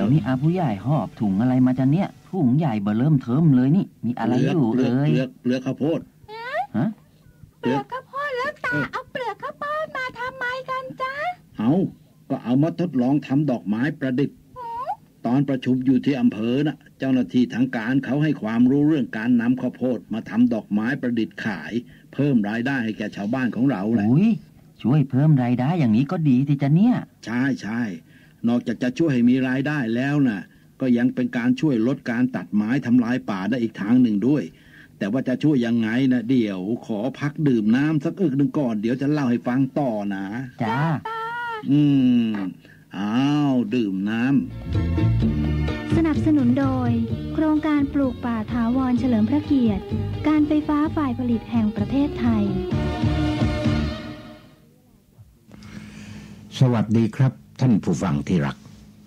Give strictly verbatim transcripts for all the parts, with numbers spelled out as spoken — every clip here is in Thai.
ดี๋ยวนี้อาผู้ใหญ่หอบถุงอะไรมาจะเนี่ยถุงใหญ่เบอร์เริ่มเทิมเลยนี่มีอะไรอยู่เอ่ยเปลือกเปลือกข้าวโพดฮะเปลือกข้าวโพดแล้วตาเอาเปลือกข้าวโพดมาทำไมกันจ๊ะเอาก็เอามาทดลองทำดอกไม้ประดิษฐ์ตอนประชุมอยู่ที่อำเภอน่ะเจ้าหน้าที่ทางการเขาให้ความรู้เรื่องการนำข้าวโพดมาทำดอกไม้ประดิษฐ์ขายเพิ่มรายได้ให้แก่ชาวบ้านของเราแหละอุ้ยช่วยเพิ่มรายได้อย่างนี้ก็ดีสิจ๊ะเนี่ยใช่ใช่นอกจากจะช่วยให้มีรายได้แล้วน่ะก็ยังเป็นการช่วยลดการตัดไม้ทำลายป่าได้อีกทางหนึ่งด้วยแต่ว่าจะช่วยยังไงนะเดี๋ยวขอพักดื่มน้ำสักอึกหนึ่งก่อนเดี๋ยวจะเล่าให้ฟังต่อนะจ้าอืมอ้าวดื่มน้ำสนับสนุนโดยโครงการปลูกป่าถาวรเฉลิมพระเกียรติการไฟฟ้าฝ่ายผลิตแห่งประเทศไทยสวัสดีครับท่านผู้ฟังที่รัก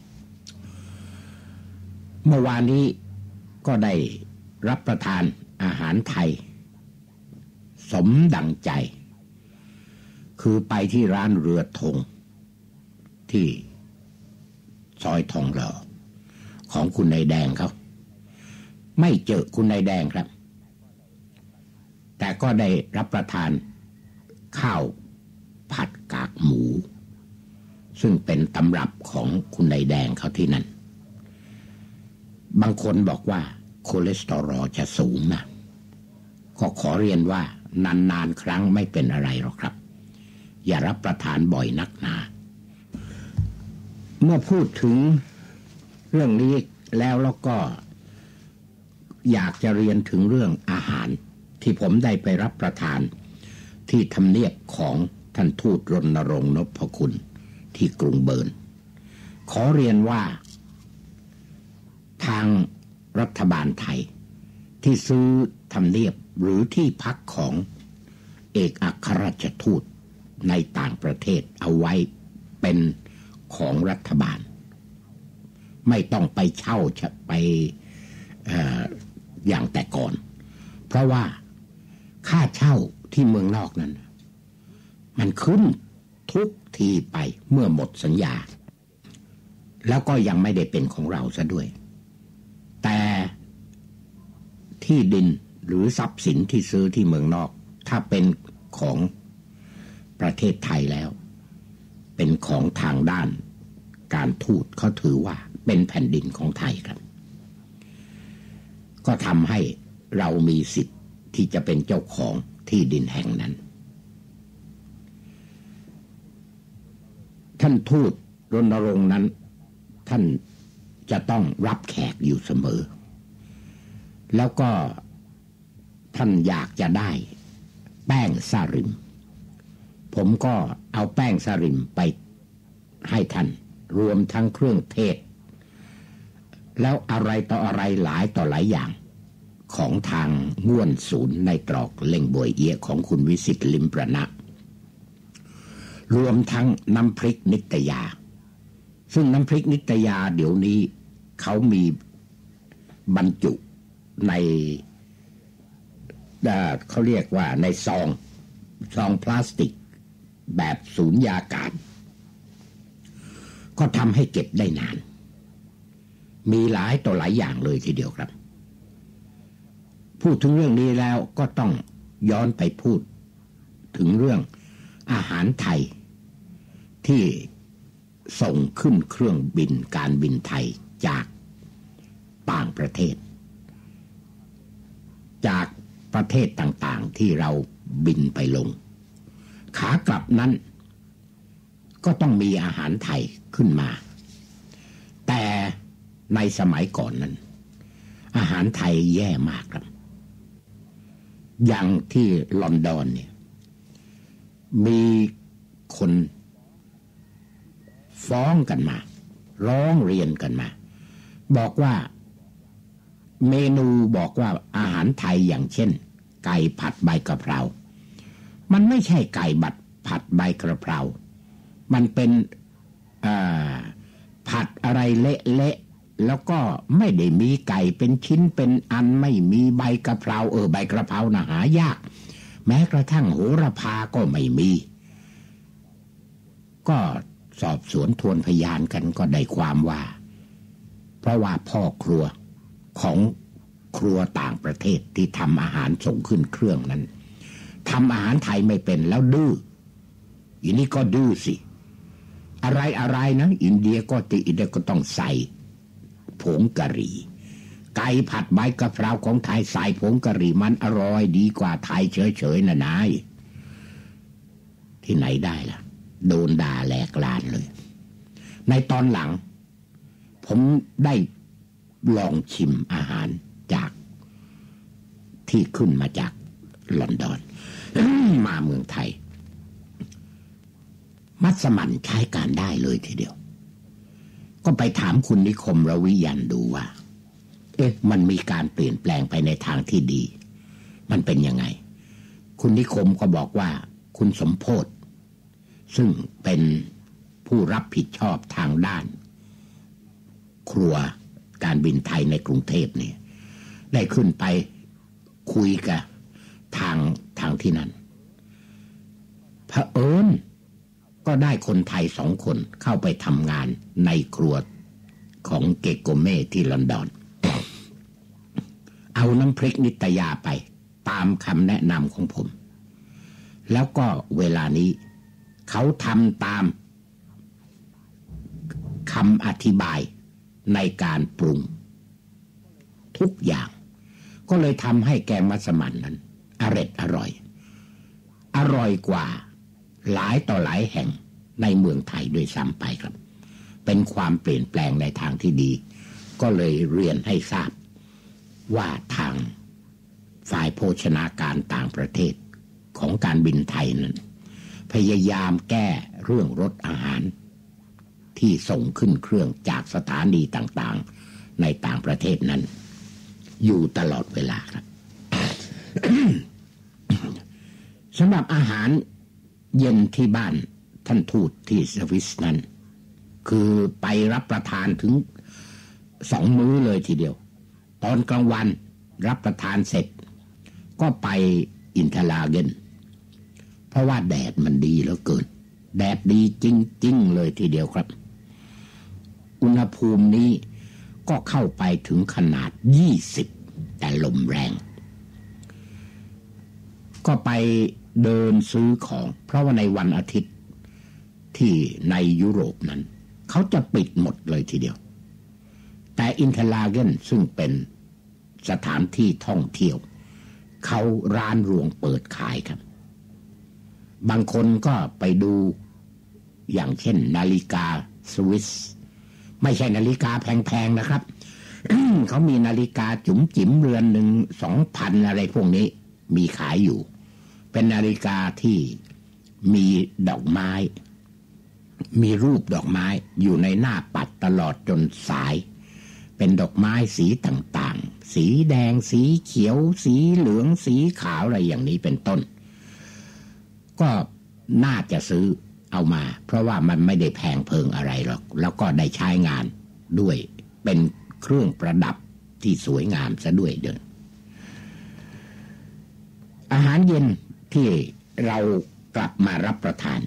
เมื่อวานนี้ก็ได้รับประทานอาหารไทยสมดังใจคือไปที่ร้านเรือธงที่ซอยทองหล่อของคุณนายแดงเขาไม่เจอคุณนายแดงครับแต่ก็ได้รับประทานข้าวผัดกากหมูซึ่งเป็นตำรับของคุณนายแดงเขาที่นั่นบางคนบอกว่าคอเลสเตอรอลจะสูงนะก็ขอเรียนว่านานๆครั้งไม่เป็นอะไรหรอกครับอย่ารับประทานบ่อยนักหนาเมื่อพูดถึงเรื่องนี้แล้วแล้วก็อยากจะเรียนถึงเรื่องอาหารที่ผมได้ไปรับประทานที่ทำเนียบของท่านทูตรณรงค์นพคุณที่กรุงเบิร์นขอเรียนว่าทางรัฐบาลไทยที่ซื้อทำเนียบหรือที่พักของเอกอัครราชทูตในต่างประเทศเอาไว้เป็นของรัฐบาลไม่ต้องไปเช่าไป เอ่อ อย่างแต่ก่อนเพราะว่าค่าเช่าที่เมืองนอกนั้นมันขึ้นทุกทีไปเมื่อหมดสัญญาแล้วก็ยังไม่ได้เป็นของเราซะด้วยแต่ที่ดินหรือทรัพย์สินที่ซื้อที่เมืองนอกถ้าเป็นของประเทศไทยแล้วเป็นของทางด้านการทูตเขาถือว่าเป็นแผ่นดินของไทยครับก็ทำให้เรามีสิทธิ์ที่จะเป็นเจ้าของที่ดินแห่งนั้นท่านทูตรณรงค์นั้นท่านจะต้องรับแขกอยู่เสมอแล้วก็ท่านอยากจะได้แป้งสาลิมผมก็เอาแป้งสาลิมไปให้ท่านรวมทั้งเครื่องเทศแล้วอะไรต่ออะไรหลายต่อหลายอย่างของทางง่วนศูนย์ในตรอกเล่งบวยเอียของคุณวิสิตลิมประณะรวมทั้งน้ำพริกนิตยาซึ่งน้ำพริกนิตยาเดี๋ยวนี้เขามีบรรจุในเขาเรียกว่าในซองซองพลาสติกแบบสูญญากาศก็ทำให้เก็บได้นานมีหลายต่อหลายอย่างเลยทีเดียวครับพูดถึงเรื่องนี้แล้วก็ต้องย้อนไปพูดถึงเรื่องอาหารไทยที่ส่งขึ้นเครื่องบินการบินไทยจากต่างประเทศจากประเทศต่างๆที่เราบินไปลงขากลับนั้นก็ต้องมีอาหารไทยขึ้นมาแต่ในสมัยก่อนนั้นอาหารไทยแย่มากครับอย่างที่ลอนดอนเนี่ยมีคนฟ้องกันมาร้องเรียนกันมาบอกว่าเมนูบอกว่าอาหารไทยอย่างเช่นไก่ผัดใบกะเพรามันไม่ใช่ไก่บัดผัดใบกะเพรามันเป็นผัดอะไรเละๆแล้วก็ไม่ได้มีไก่เป็นชิ้นเป็นอันไม่มีใบกะเพราเออใบกะเพราน่ะหายากแม้กระทั่งโหระพาก็ไม่มีก็สอบสวนทวนพยานกันก็ได้ความว่าเพราะว่าพ่อครัวของครัวต่างประเทศที่ทำอาหารส่งขึ้นเครื่องนั้นทำอาหารไทยไม่เป็นแล้วดื้ออีนี่ก็ดื้อสิอะไรอะไรนะอินเดียก็ติอินเดียก็ต้องใส่ผงกะหรี่ไก่ผัดใบกะเพราของไทยใส่ผงกะหรี่มันอร่อยดีกว่าไทยเฉยๆนะนายที่ไหนได้ล่ะโดนด่าแหลกลานเลยในตอนหลังผมได้ลองชิมอาหารจากที่ขึ้นมาจากลอนดอน มาเมืองไทยมัสมั่นใช้การได้เลยทีเดียวก็ไปถามคุณนิคมระวิยันดูว่าเอ๊ะมันมีการเปลี่ยนแปลงไปในทางที่ดีมันเป็นยังไงคุณนิคมก็บอกว่าคุณสมโพธิ์ซึ่งเป็นผู้รับผิดชอบทางด้านครัวการบินไทยในกรุงเทพเนี่ยได้ขึ้นไปคุยกับทางทางที่นั่นเผอิญก็ได้คนไทยสองคนเข้าไปทำงานในครัวของเกโกเม่ที่ลอนดอนเอาน้ำพริกนิตยาไปตามคำแนะนำของผมแล้วก็เวลานี้เขาทำตามคำอธิบายในการปรุงทุกอย่างก็เลยทำให้แกงมัสมั่นนั้นอร่อยอร่อยอร่อยกว่าหลายต่อหลายแห่งในเมืองไทยโดยซ้ำไปครับเป็นความเปลี่ยนแปลงในทางที่ดีก็เลยเรียนให้ทราบว่าทางฝ่ายโภชนาการต่างประเทศของการบินไทยนั้นพยายามแก้เรื่องรสอาหารที่ส่งขึ้นเครื่องจากสถานีต่างๆในต่างประเทศนั้นอยู่ตลอดเวลาครับ สำหรับอาหารเย็นที่บ้านท่านทูตที่สวิสนั้นคือไปรับประทานถึงสองมื้อเลยทีเดียวตอนกลางวันรับประทานเสร็จก็ไปอินทราเกนเพราะว่าแดดมันดีเหลือเกินแดดดีจริงๆเลยทีเดียวครับอุณหภูมินี้ก็เข้าไปถึงขนาดยี่สิบแต่ลมแรงก็ไปเดินซื้อของเพราะว่าในวันอาทิตย์ที่ในยุโรปนั้นเขาจะปิดหมดเลยทีเดียวแต่อินเทอร์ลาเกนซึ่งเป็นสถานที่ท่องเที่ยวเขาร้านรวงเปิดขายครับบางคนก็ไปดูอย่างเช่นนาฬิกาสวิสไม่ใช่นาฬิกาแพงๆนะครับ เขามีนาฬิกาจุ๋มจิ๋มเรือนหนึ่งสองพันอะไรพวกนี้มีขายอยู่เป็นนาฬิกาที่มีดอกไม้มีรูปดอกไม้อยู่ในหน้าปัดตลอดจนสายเป็นดอกไม้สีต่างๆสีแดงสีเขียวสีเหลืองสีขาวอะไรอย่างนี้เป็นต้นก็น่าจะซื้อเอามาเพราะว่ามันไม่ได้แพงเพิงอะไรหรอกแล้วก็ได้ใช้งานด้วยเป็นเครื่องประดับที่สวยงามซะด้วยเดินอาหารเย็นที่เรากลับมารับประทาน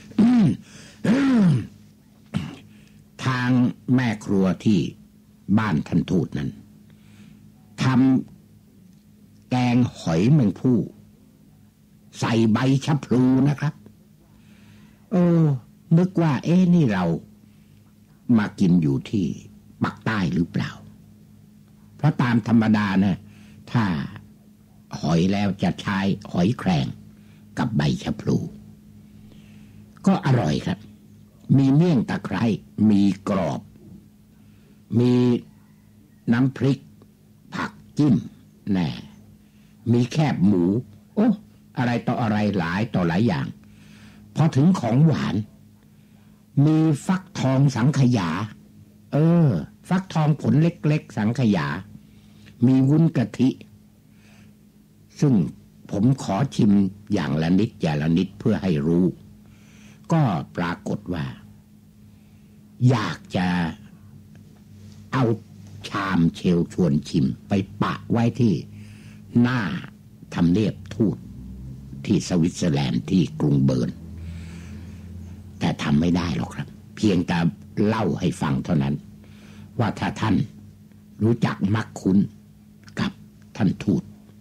ทางแม่ครัวที่บ้านท่านทูตนั้นทำแกงหอยแมงภู่ใส่ใบชะพลูนะครับโอ้นึกว่าเอ๊ะนี่เรามากินอยู่ที่ปักใต้หรือเปล่าเพราะตามธรรมดานะถ้าหอยแล้วจะใช้หอยแครงกับใบชะพลูก็อร่อยครับมีเมี่ยงตะไคร้มีกรอบมีน้ำพริกผักจิ้มแน่มีแคบหมูโอ้อะไรต่ออะไรหลายต่อหลายอย่างพอถึงของหวานมีฟักทองสังขยาเออฟักทองผลเล็กๆสังขยามีวุ้นกะทิซึ่งผมขอชิมอย่างละนิดอย่างละนิดเพื่อให้รู้ก็ปรากฏว่าอยากจะเอาชามเชลชวนชิมไปปะไว้ที่หน้าทำเนียบทูตที่สวิตเซอร์แลนด์ที่กรุงเบิร์นแต่ทำไม่ได้หรอกครับเพียงแต่เล่าให้ฟังเท่านั้นว่าถ้าท่านรู้จักมักคุ้นกับท่านทูต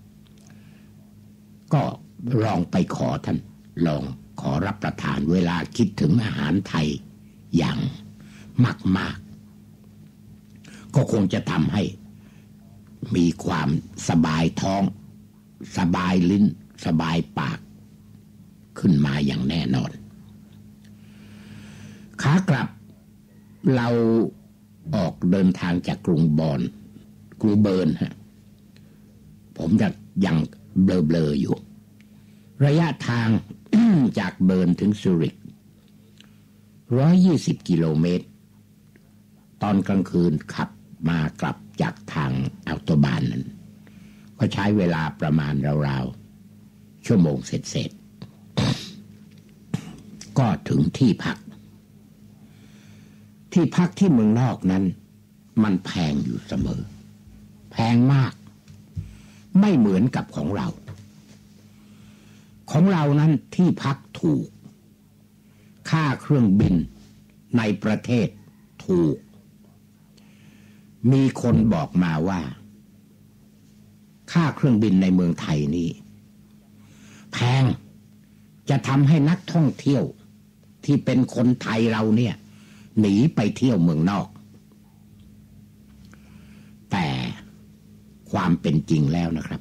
ก็ลองไปขอท่านลองขอรับประทานเวลาคิดถึงอาหารไทยอย่างมากๆก็คงจะทำให้มีความสบายท้องสบายลิ้นสบายปากขึ้นมาอย่างแน่นอนขากลับเราออกเดินทางจากกรุงบอนกรุงเบิร์นฮะผมจะยังเบลอๆอยู่ระยะทาง จากเบิร์นถึงซูริกหนึ่งร้อยยี่สิบกิโลเมตรตอนกลางคืนขับมากลับจากทางอัลโตบานนั้นก็ใช้เวลาประมาณราวๆชั่วโมงเศษๆก็ถึงที่พักที่พักที่เมืองนอกนั้นมันแพงอยู่เสมอแพงมากไม่เหมือนกับของเราของเรานั้นที่พักถูกค่าเครื่องบินในประเทศถูกมีคนบอกมาว่าค่าเครื่องบินในเมืองไทยนี่แพงจะทำให้นักท่องเที่ยวที่เป็นคนไทยเราเนี่ยหนีไปเที่ยวเมืองนอกแต่ความเป็นจริงแล้วนะครับ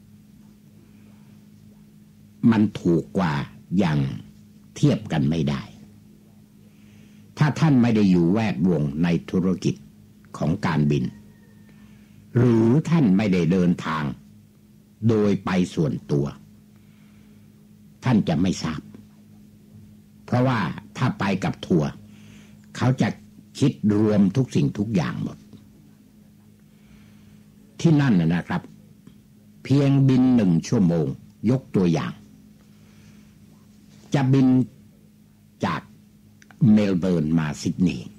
มันถูกกว่าอย่างเทียบกันไม่ได้ถ้าท่านไม่ได้อยู่แวดวงในธุรกิจของการบินหรือท่านไม่ได้เดินทางโดยไปส่วนตัวท่านจะไม่ทราบเพราะว่าถ้าไปกับทัวร์เขาจะคิดรวมทุกสิ่งทุกอย่างหมดที่นั่นนะครับเพียงบินหนึ่งชั่วโมงยกตัวอย่างจะบินจากเมลเบิร์นมาซิดนีย์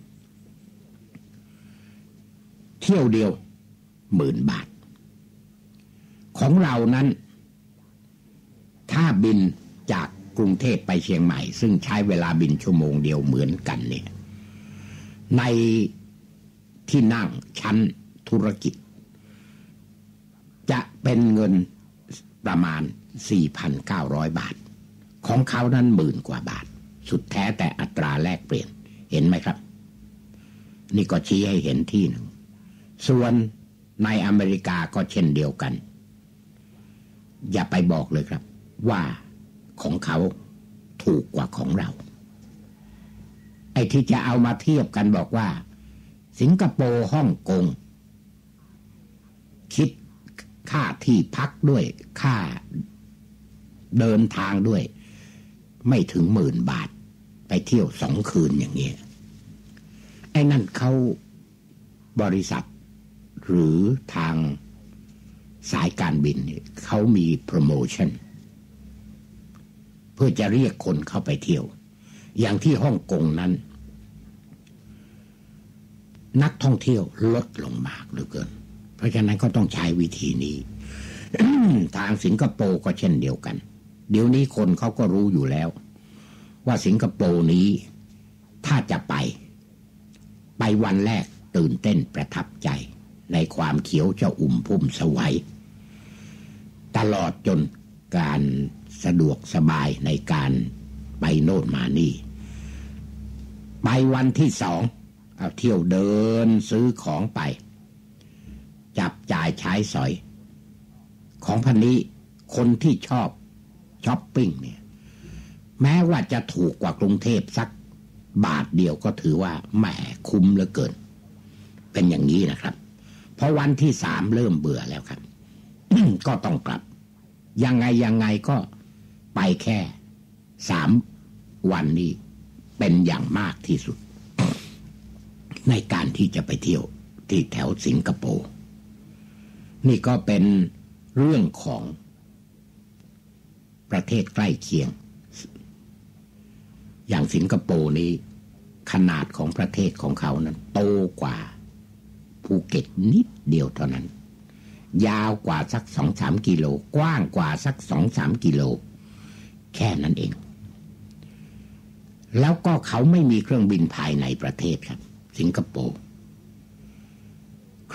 เที่ยวเดียวหมื่นบาทของเรานั้นถ้าบินจากกรุงเทพไปเชียงใหม่ซึ่งใช้เวลาบินชั่วโมงเดียวเหมือนกันเนี่ยในที่นั่งชั้นธุรกิจจะเป็นเงินประมาณ สี่พันเก้าร้อย บาทของเขานั้นหมื่นกว่าบาทสุดแท้แต่อัตราแลกเปลี่ยนเห็นไหมครับนี่ก็ชี้ให้เห็นที่หนึ่งส่วนในอเมริกาก็เช่นเดียวกันอย่าไปบอกเลยครับว่าของเขาถูกกว่าของเราไอ้ที่จะเอามาเทียบกันบอกว่าสิงคโปร์ฮ่องกงคิดค่าที่พักด้วยค่าเดินทางด้วยไม่ถึงหมื่นบาทไปเที่ยวสองคืนอย่างเงี้ยไอ้นั่นเขาบริษัทหรือทางสายการบินเนี่ยเขามีโปรโมชั่นเพื่อจะเรียกคนเข้าไปเที่ยวอย่างที่ฮ่องกงนั้นนักท่องเที่ยวลดลงมากเหลือเกินเพราะฉะนั้นก็ต้องใช้วิธีนี้ ทางสิงคโปร์ก็เช่นเดียวกันเดี๋ยวนี้คนเขาก็รู้อยู่แล้วว่าสิงคโปร์นี้ถ้าจะไปไปวันแรกตื่นเต้นประทับใจในความเขียวเจ้าอุ่มพุ่มสวัยตลอดจนการสะดวกสบายในการไปโน่นมานี่ไปวันที่สองเอาเที่ยวเดินซื้อของไปจับจ่ายใช้สอยของพันนี้คนที่ชอบช้อปปิ้งเนี่ยแม้ว่าจะถูกกว่ากรุงเทพสักบาทเดียวก็ถือว่าแหมคุ้มเหลือเกินเป็นอย่างนี้นะครับเพราะวันที่สามเริ่มเบื่อแล้วครับ ก็ต้องกลับยังไงยังไงก็ไปแค่สามวันนี้เป็นอย่างมากที่สุด ในการที่จะไปเที่ยวที่แถวสิงคโปร์นี่ก็เป็นเรื่องของประเทศใกล้เคียงอย่างสิงคโปร์นี้ขนาดของประเทศของเขานั้นโตกว่าภูเก็ตนิดเดียวเท่านั้นยาวกว่าสัก สองถึงสาม กิโลกว้างกว่าสัก สองถึงสาม กิโลแค่นั้นเองแล้วก็เขาไม่มีเครื่องบินภายในประเทศครับสิงคโปร์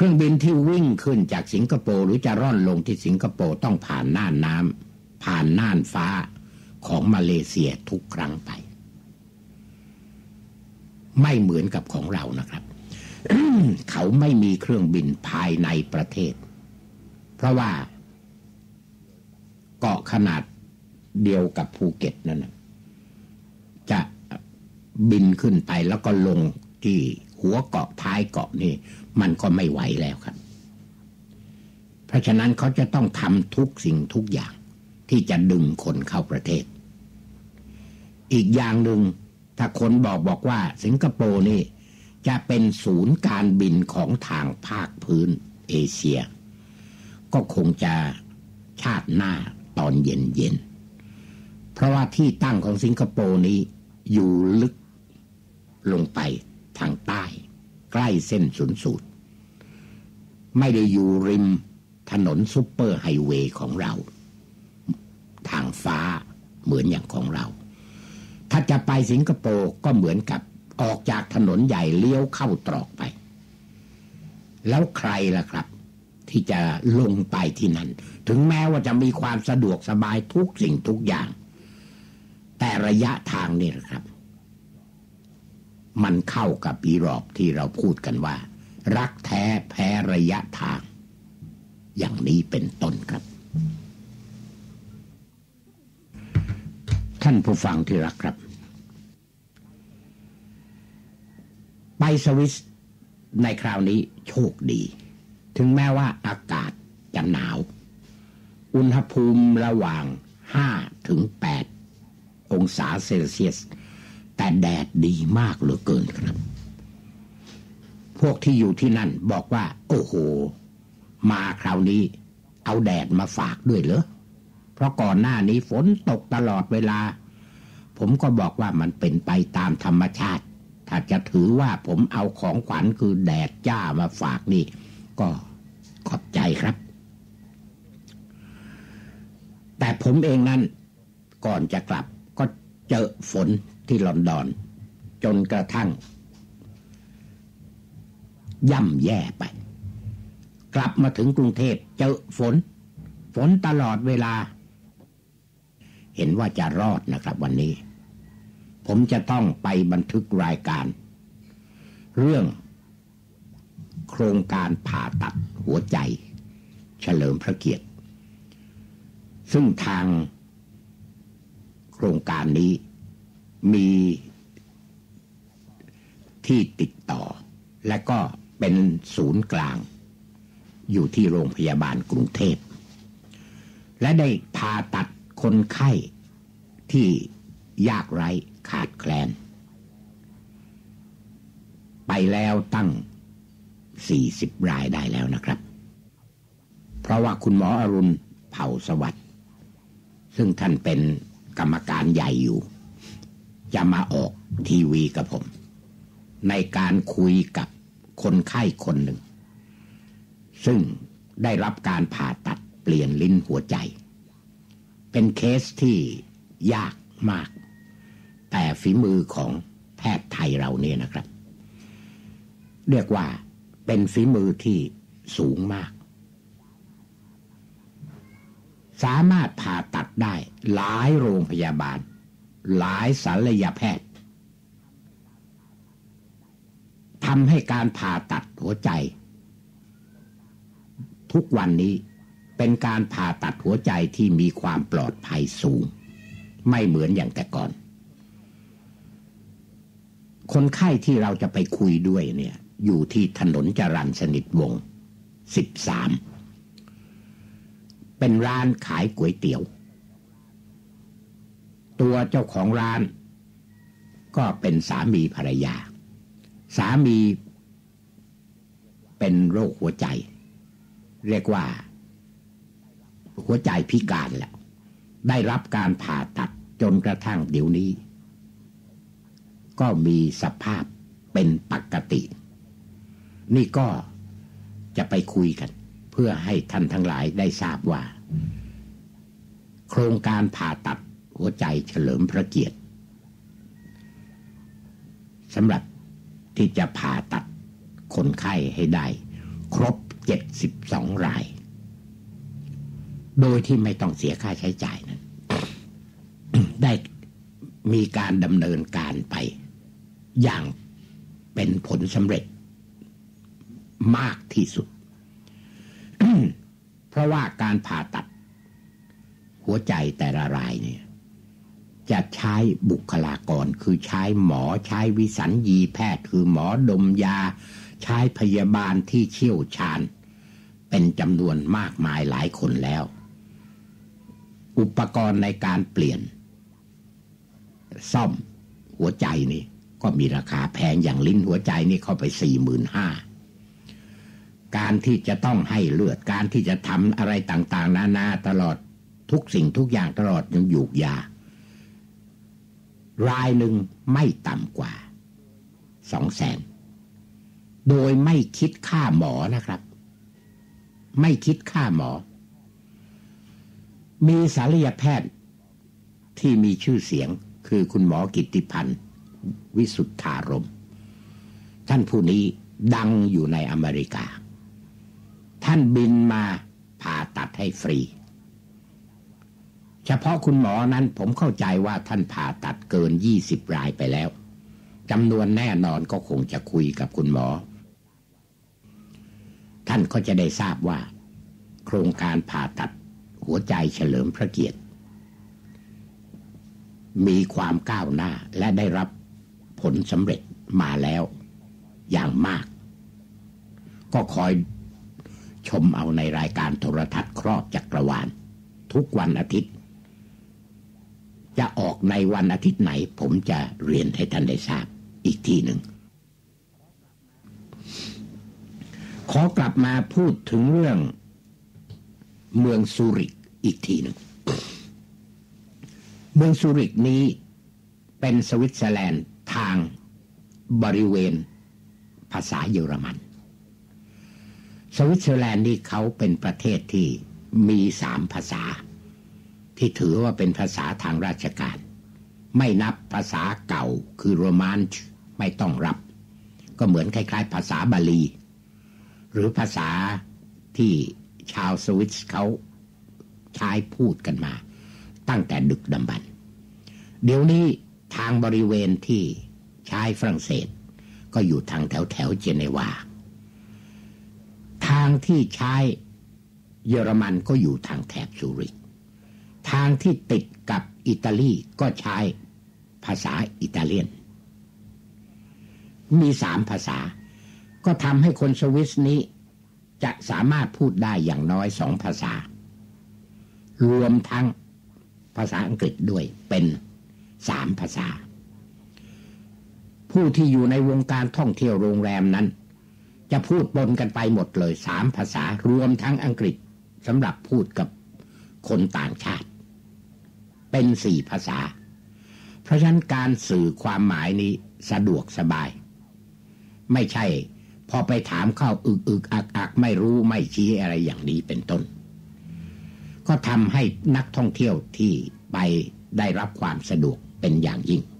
รื่องบินที่วิ่งขึ้นจากสิงคโปร์หรือจะร่อนลงที่สิงคโปร์ต้องผ่านน่านน้ำผ่านน่านฟ้าของมาเลเซียทุกครั้งไปไม่เหมือนกับของเรานะครับ เขาไม่มีเครื่องบินภายในประเทศเพราะว่าเกาะขนาดเดียวกับภูเก็ตนั่นนะจะบินขึ้นไปแล้วก็ลงที่หัวเกาะท้ายเกาะนี่มันก็ไม่ไหวแล้วครับเพราะฉะนั้นเขาจะต้องทำทุกสิ่งทุกอย่างที่จะดึงคนเข้าประเทศอีกอย่างหนึ่งถ้าคนบอกบอกว่าสิงคโปร์นี่จะเป็นศูนย์การบินของทางภาคพื้นเอเชียก็คงจะชาติหน้าตอนเย็นๆเพราะว่าที่ตั้งของสิงคโปร์นี้อยู่ลึกลงไปทางใต้ใกล้เส้นศูนย์สูตรไม่ได้อยู่ริมถนนซุปเปอร์ไฮเวย์ของเราทางฟ้าเหมือนอย่างของเราถ้าจะไปสิงคโปร์ก็เหมือนกับออกจากถนนใหญ่เลี้ยวเข้าตรอกไปแล้วใครล่ะครับที่จะลงไปที่นั่นถึงแม้ว่าจะมีความสะดวกสบายทุกสิ่งทุกอย่างแต่ระยะทางนี่นะครับมันเข้ากับอีรอบที่เราพูดกันว่ารักแท้แพ้ระยะทางอย่างนี้เป็นต้นครับท่านผู้ฟังที่รักครับไปสวิสในคราวนี้โชคดีถึงแม้ว่าอากาศจะหนาวอุณหภูมิระหว่างห้าถึงแปดองศาเซลเซียสแต่แดดดีมากเหลือเกินครับพวกที่อยู่ที่นั่นบอกว่าโอ้โหมาคราวนี้เอาแดดมาฝากด้วยเหรอเพราะก่อนหน้านี้ฝนตกตลอดเวลาผมก็บอกว่ามันเป็นไปตามธรรมชาติถ้าจะถือว่าผมเอาของขวัญคือแดดจ้ามาฝากนี่ก็ขอบใจครับแต่ผมเองนั้นก่อนจะกลับก็เจอฝนที่ลอนดอนจนกระทั่งย่ำแย่ไปกลับมาถึงกรุงเทพเจอฝนฝนตลอดเวลาเห็นว่าจะรอดนะครับวันนี้ผมจะต้องไปบันทึกรายการเรื่องโครงการผ่าตัดหัวใจเฉลิมพระเกียรติซึ่งทางโครงการนี้มีที่ติดต่อและก็เป็นศูนย์กลางอยู่ที่โรงพยาบาลกรุงเทพและได้ผ่าตัดคนไข้ที่ยากไร้ขาดแคลนไปแล้วตั้งสี่สิบรายได้แล้วนะครับเพราะว่าคุณหมออรุณเผ่าสวัสดิ์ซึ่งท่านเป็นกรรมการใหญ่อยู่จะมาออกทีวีกับผมในการคุยกับคนไข้คนหนึ่งซึ่งได้รับการผ่าตัดเปลี่ยนลิ้นหัวใจเป็นเคสที่ยากมากแต่ฝีมือของแพทย์ไทยเราเนี่ยนะครับเรียกว่าเป็นฝีมือที่สูงมากสามารถผ่าตัดได้หลายโรงพยาบาลหลายศัลยแพทย์ทำให้การผ่าตัดหัวใจทุกวันนี้เป็นการผ่าตัดหัวใจที่มีความปลอดภัยสูงไม่เหมือนอย่างแต่ก่อนคนไข้ที่เราจะไปคุยด้วยเนี่ยอยู่ที่ถนนจรัญสนิทวงศ์สิบสามเป็นร้านขายก๋วยเตี๋ยวตัวเจ้าของร้านก็เป็นสามีภรรยาสามีเป็นโรคหัวใจเรียกว่าหัวใจพิการแหละได้รับการผ่าตัดจนกระทั่งเดี๋ยวนี้ก็มีสภาพเป็นปกตินี่ก็จะไปคุยกันเพื่อให้ท่านทั้งหลายได้ทราบว่าโครงการผ่าตัดหัวใจเฉลิมพระเกียรติสำหรับที่จะผ่าตัดคนไข้ให้ได้ครบเจ็ดสิบสองรายโดยที่ไม่ต้องเสียค่าใช้จ่ายนั้น ได้มีการดำเนินการไปอย่างเป็นผลสำเร็จมากที่สุด เพราะว่าการผ่าตัดหัวใจแต่ละรายเนี่ยจะใช้บุคลากรคือใช้หมอใช้วิสัญญีแพทย์คือหมอดมยาใช้พยาบาลที่เชี่ยวชาญเป็นจำนวนมากมายหลายคนแล้วอุปกรณ์ในการเปลี่ยนซ่อมหัวใจนี่ก็มีราคาแพงอย่างลิ้นหัวใจนี่เข้าไป สี่หมื่นห้าพัน การที่จะต้องให้เลือดการที่จะทำอะไรต่างๆนานาตลอดทุกสิ่งทุกอย่างตลอดยังยูกยารายหนึ่งไม่ต่ำกว่า สองแสน โดยไม่คิดค่าหมอนะครับไม่คิดค่าหมอมีศัลยแพทย์ที่มีชื่อเสียงคือคุณหมอกิตติพันธ์วิสุทธารมท่านผู้นี้ดังอยู่ในอเมริกาท่านบินมาผ่าตัดให้ฟรีเฉพาะคุณหมอนั้นผมเข้าใจว่าท่านผ่าตัดเกินยี่สิบรายไปแล้วจำนวนแน่นอนก็คงจะคุยกับคุณหมอท่านก็จะได้ทราบว่าโครงการผ่าตัดหัวใจเฉลิมพระเกียรติมีความก้าวหน้าและได้รับผลสำเร็จมาแล้วอย่างมากก็คอยชมเอาในรายการโทรทัศน์ครอบจักรวาลทุกวันอาทิตย์จะออกในวันอาทิตย์ไหนผมจะเรียนให้ท่านได้ทราบอีกทีหนึ่งขอกลับมาพูดถึงเรื่องเมืองซูริกอีกทีหนึ่งเมืองซูริกนี้เป็นสวิตเซอร์แลนด์ทางบริเวณภาษาเยอรมันสวิตเซอร์แลนด์นี่เขาเป็นประเทศที่มีสามภาษาที่ถือว่าเป็นภาษาทางราชการไม่นับภาษาเก่าคือโรมันช์ไม่ต้องรับก็เหมือนคล้ายๆภาษาบาลีหรือภาษาที่ชาวสวิสเขาใช้พูดกันมาตั้งแต่ดึกดำบรรพ์เดี๋ยวนี้ทางบริเวณที่ใช้ฝรั่งเศสก็อยู่ทางแถวแถวเจเนวาทางที่ใช้เยอรมันก็อยู่ทางแถบซูริกทางที่ติดกับอิตาลีก็ใช้ภาษาอิตาเลียนมีสามภาษาก็ทำให้คนสวิสนี้จะสามารถพูดได้อย่างน้อยสองภาษารวมทั้งภาษาอังกฤษด้วยเป็นสามภาษาผู้ที่อยู่ในวงการท่องเที่ยวโรงแรมนั้นจะพูดปนกันไปหมดเลยสามภาษารวมทั้งอังกฤษสำหรับพูดกับคนต่างชาติเป็นสี่ภาษาเพราะฉะนั้นการสื่อความหมายนี้สะดวกสบายไม่ใช่พอไปถามเข้าอึกอึกอักอักไม่รู้ไม่ชี้อะไรอย่างนี้เป็นต้นก็ทำให้นักท่องเที่ยวที่ไปได้รับความสะดวกเป็นอย่างยิ่ง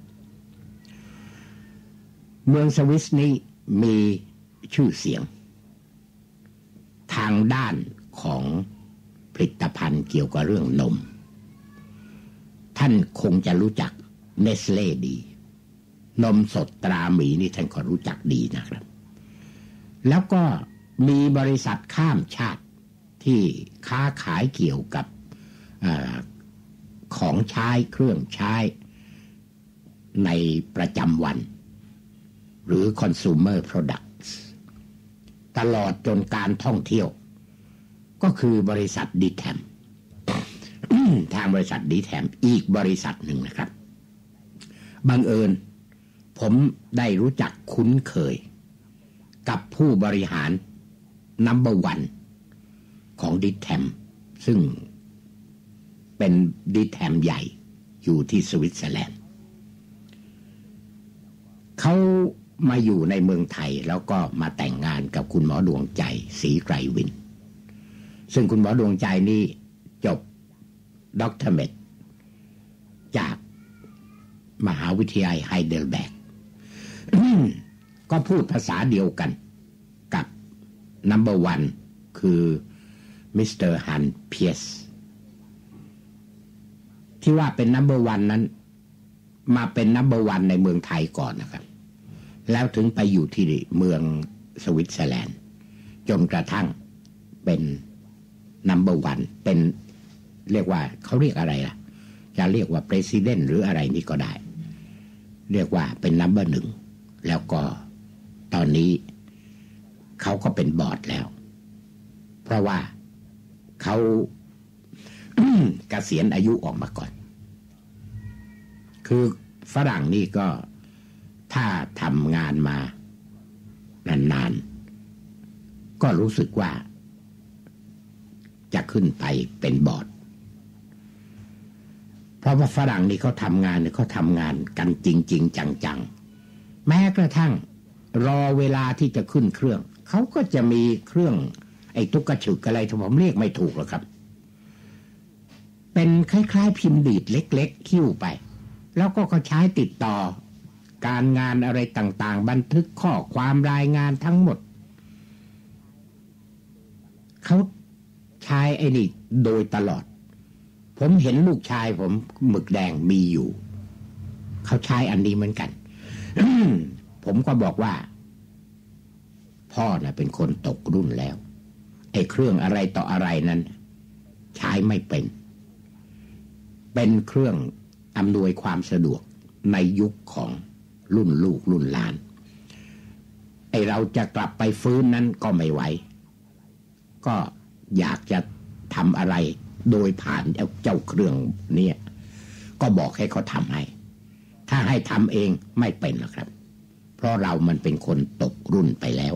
เมืองสวิสนี้มีชื่อเสียงทางด้านของผลิตภัณฑ์เกี่ยวกับเรื่องนมท่านคงจะรู้จักเนสเล่ดีนมสดตราหมีนี่ท่านก็รู้จักดีนะครับแล้วก็มีบริษัทข้ามชาติที่ค้าขายเกี่ยวกับเอ่อของใช้เครื่องใช้ในประจำวันหรือ consumer products ตลอดจนการท่องเที่ยวก็คือบริษัทดีแทม ทางบริษัทดีแทมอีกบริษัทหนึ่งนะครับบังเอิญผมได้รู้จักคุ้นเคยกับผู้บริหาร นัมเบอร์วันของดีแทมซึ่งเป็นดีแทมใหญ่อยู่ที่สวิตเซอร์แลนด์เขามาอยู่ในเมืองไทยแล้วก็มาแต่งงานกับคุณหมอดวงใจศรีไกรวินซึ่งคุณหมอดวงใจนี่จบด็อกเตอร์เมดจากมหาวิทยาลัยไฮเดลเบิร์ก ก็พูดภาษาเดียวกันกับนัมเบอร์วันคือมิสเตอร์ฮันเพียสที่ว่าเป็นนัมเบอร์วันนั้นมาเป็นนัมเบอร์วันในเมืองไทยก่อนนะครับแล้วถึงไปอยู่ที่เมืองสวิตเซอร์แลนด์จนกระทั่งเป็นนัมเบอร์วันเป็นเรียกว่าเขาเรียกอะไรล่ะจะเรียกว่าประธานหรืออะไรนี่ก็ได้เรียกว่าเป็นนัมเบอร์หนึ่งแล้วก็ตอนนี้เขาก็เป็นบอร์ดแล้วเพราะว่าเขา เกษียณอายุออกมาก่อนคือฝรั่งนี่ก็ถ้าทำงานมานานๆก็รู้สึกว่าจะขึ้นไปเป็นบอร์ดเพราะว่าฝรั่งนี่เขาทำงานเนี่ยเขาทำงานกันจริงๆจังๆแม้กระทั่งรอเวลาที่จะขึ้นเครื่องเขาก็จะมีเครื่องไอ้ตุ๊กฉึกอะไรที่ผมเรียกไม่ถูกหรอกครับเป็นคล้ายๆพิมพ์ดีดเล็กๆคิ้วไปแล้วก็เขาใช้ติดต่อการงานอะไรต่างๆบันทึกข้อความรายงานทั้งหมดเขาใช้ไอ้นี่โดยตลอดผมเห็นลูกชายผมหมึกแดงมีอยู่เขาใช้อันนี้เหมือนกัน ผมก็บอกว่าพ่อน่ะเป็นคนตกรุ่นแล้วไอ้เครื่องอะไรต่ออะไรนั้นใช้ไม่เป็นเป็นเครื่องอำนวยความสะดวกในยุคของรุ่นลูกรุ่นหลานไอ้เราจะกลับไปฟื้นนั้นก็ไม่ไหวก็อยากจะทำอะไรโดยผ่านเจ้าเครื่องเนี่ยก็บอกให้เขาทำให้ถ้าให้ทำเองไม่เป็นหรอกครับเพราะเรามันเป็นคนตกรุ่นไปแล้ว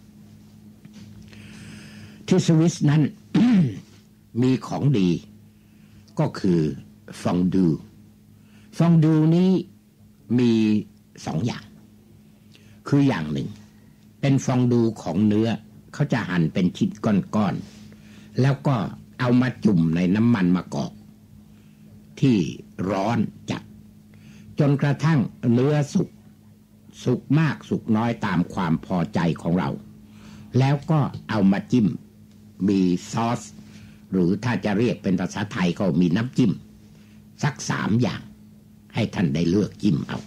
ที่สวิสนั้น มีของดีก็คือฟองดูฟองดูนี้มีสองอย่างคืออย่างหนึ่งเป็นฟองดูของเนื้อเขาจะหั่นเป็นชิ้นก้อนๆแล้วก็เอามาจุ่มในน้ำมันมะกอกที่ร้อนจัดจนกระทั่งเนื้อสุกสุกมากสุกน้อยตามความพอใจของเราแล้วก็เอามาจิ้มมีซอสหรือถ้าจะเรียกเป็นภาษาไทยก็มีน้ำจิ้มสักสามอย่างให้ท่านได้เลือกจิ้มเอา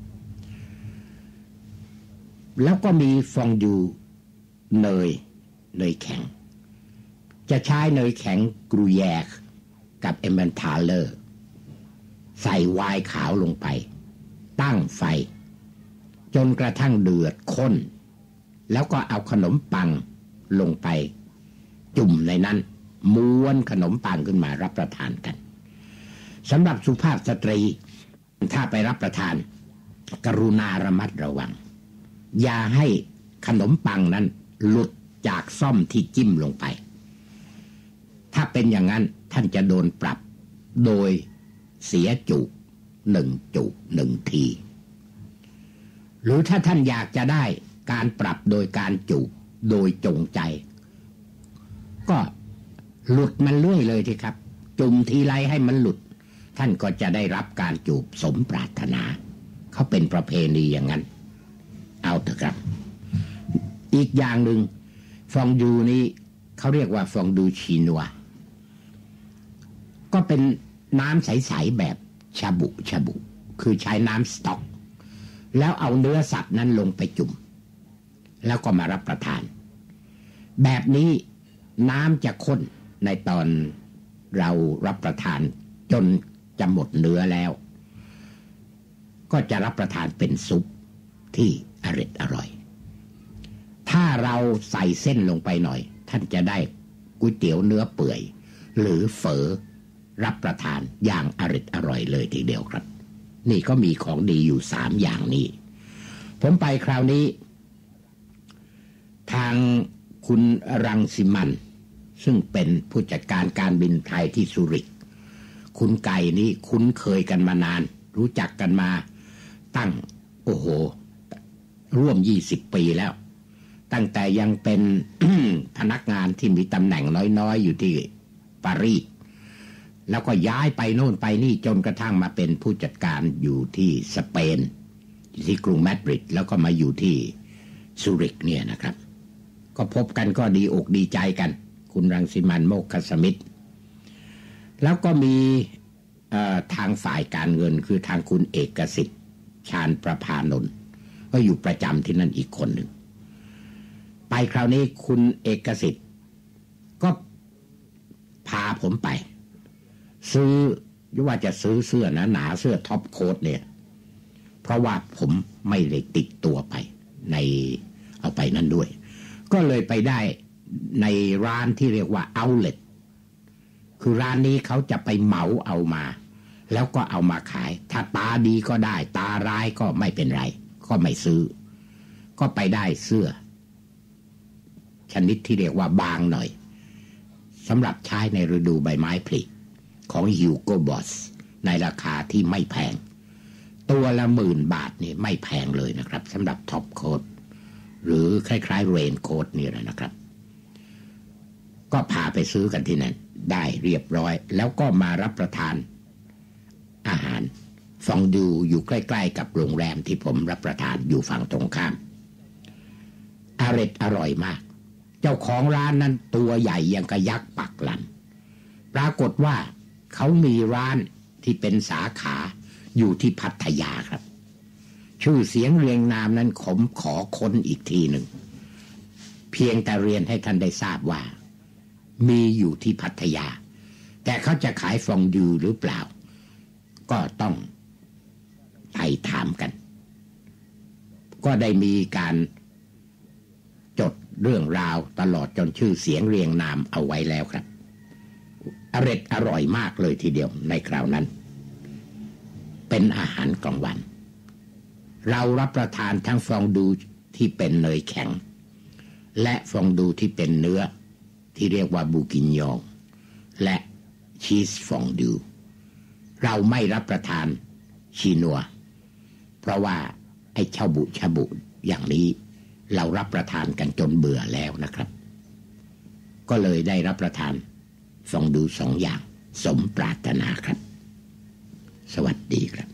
แล้วก็มีฟองดูเนยเนยแข็งจะใช้เนยแข็งกรูแยกกับเอมเมนทาเลอร์ใส่ไวน์ขาวลงไปตั้งไฟจนกระทั่งเดือดข้นแล้วก็เอาขนมปังลงไปจุ่มในนั้นม้วนขนมปังขึ้นมารับประทานกันสำหรับสุภาพสตรีถ้าไปรับประทานกรุณาระมัดระวังอย่าให้ขนมปังนั้นหลุดจากซ่อมที่จิ้มลงไปถ้าเป็นอย่างนั้นท่านจะโดนปรับโดยเสียจูบหนึ่งจูบหนึ่งทีหรือถ้าท่านอยากจะได้การปรับโดยการจูบโดยจงใจก็หลุดมันเรื่อยเลยทีครับจุ่มทีไรให้มันหลุดท่านก็จะได้รับการจูบสมปรารถนาเขาเป็นประเพณีอย่างนั้นเอาเถอะครับอีกอย่างหนึ่งฟองดูนี้เขาเรียกว่าฟองดูชีนัวก็เป็นน้ำใสๆแบบชาบุชาบุคือใช้น้ำสต๊อกแล้วเอาเนื้อสัตว์นั้นลงไปจุ่มแล้วก็มารับประทานแบบนี้น้ำจะข้นในตอนเรารับประทานจนจะหมดเนื้อแล้วก็จะรับประทานเป็นซุปที่อร่อยอร่อยถ้าเราใส่เส้นลงไปหน่อยท่านจะได้ก๋วยเตี๋ยวเนื้อเปื่อยหรือเฝอรับประทานอย่างอร่อยอร่อยเลยทีเดียวครับนี่ก็มีของดีอยู่สามอย่างนี้ผมไปคราวนี้ทางคุณรังสิมันซึ่งเป็นผู้จัดการการบินไทยที่ซูริกคุณไก่นี่คุ้นเคยกันมานานรู้จักกันมาตั้งโอ้โหร่วมยี่สิบปีแล้วตั้งแต่ยังเป็น พนักงานที่มีตำแหน่งน้อยๆอยู่ที่ปารีสแล้วก็ย้ายไปโน่นไปนี่จนกระทั่งมาเป็นผู้จัดการอยู่ที่สเปนที่กรุงมาดริดแล้วก็มาอยู่ที่ซูริกเนี่ยนะครับก็พบกันก็ดีอกดีใจกันคุณรังสิมันต์โมกขสมิทธิ์แล้วก็มีทางฝ่ายการเงินคือทางคุณเอกสิทธิ์ชาญประภานนท์ก็อยู่ประจำที่นั่นอีกคนหนึ่งไปคราวนี้คุณเอกสิทธิ์ก็พาผมไปซื้อว่าจะซื้อเสื้อหนาๆเสื้อท็อปโค้ทเนี่ยเพราะว่าผมไม่ได้ติดตัวไปในเอาไปนั่นด้วยก็เลยไปได้ในร้านที่เรียกว่าเอาท์เลทคือร้านนี้เขาจะไปเหมาเอามาแล้วก็เอามาขายถ้าตาดีก็ได้ตาร้ายก็ไม่เป็นไรก็ไม่ซื้อก็ไปได้เสื้อชนิดที่เรียกว่าบางหน่อยสำหรับใช้ในฤดูใบไม้ผลิของ Hugo Boss ในราคาที่ไม่แพงตัวละหมื่นบาทนี่ไม่แพงเลยนะครับสำหรับท็อปโค้ทหรือคล้ายๆเรนโค้ทนี่แหละนะครับก็พาไปซื้อกันที่นั่นได้เรียบร้อยแล้วก็มารับประทานอาหารฟองดูอยู่ใกล้ๆกับโรงแรมที่ผมรับประทานอยู่ฝั่งตรงข้ามอร่อยอร่อยมากเจ้าของร้านนั้นตัวใหญ่ยังกระยักษ์ปักหลันปรากฏว่าเขามีร้านที่เป็นสาขาอยู่ที่พัทยาครับชื่อเสียงเรียงนามนั้นผมขอค้นอีกทีหนึ่งเพียงแต่เรียนให้ท่านได้ทราบว่ามีอยู่ที่พัทยาแต่เขาจะขายฟองดูหรือเปล่าก็ต้องไปถามกันก็ได้มีการจดเรื่องราวตลอดจนชื่อเสียงเรียงนามเอาไว้แล้วครับอร่อยอร่อยมากเลยทีเดียวในคราวนั้นเป็นอาหารกลางวันเรารับประทานทั้งฟองดูที่เป็นเนยแข็งและฟองดูที่เป็นเนื้อที่เรียกว่าบูกินยองและชีสฟองดูเราไม่รับประทานชีนัวเพราะว่าไอ้ชาบุชาบุอย่างนี้เรารับประทานกันจนเบื่อแล้วนะครับก็เลยได้รับประทานฟองดูสองอย่างสมปรารถนาครับสวัสดีครับ